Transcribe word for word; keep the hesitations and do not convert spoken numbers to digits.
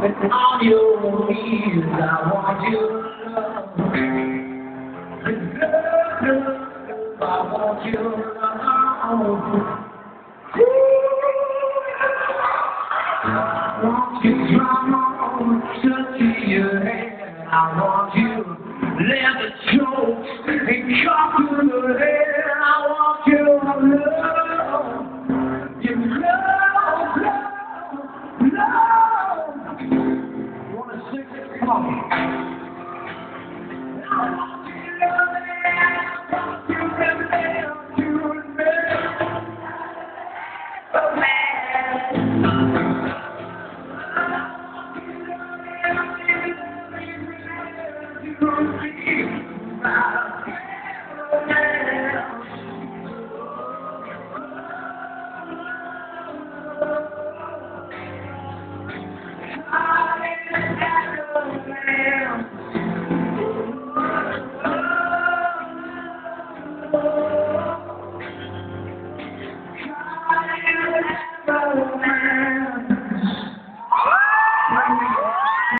On your knees, I want your love. I want your love. I want you drum on, touch your head. I want you leather coats and coffee in the head. I want your love, your love, love, love. Wanna sing it? Come on. I want you to love it. I want you to remember to remember. Oh man. Oh,